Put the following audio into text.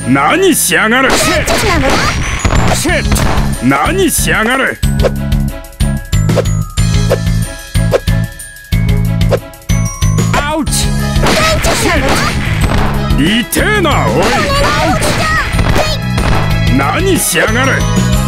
何しやがる。 シェット。 何しやがる。 アウチ。 痛えなおい。何しやがる。